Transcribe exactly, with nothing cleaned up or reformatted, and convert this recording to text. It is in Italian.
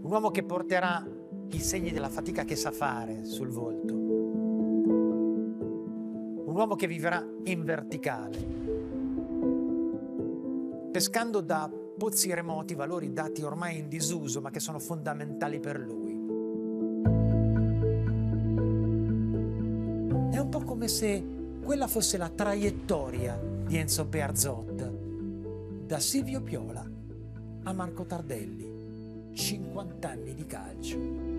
Un uomo che porterà i segni della fatica che sa fare sul volto. Un uomo che vivrà in verticale, pescando da pozzi remoti valori dati ormai in disuso, ma che sono fondamentali per lui. È un po' come se quella fosse la traiettoria di Enzo Bearzot, da Silvio Piola a Marco Tardelli, cinquanta anni di calcio.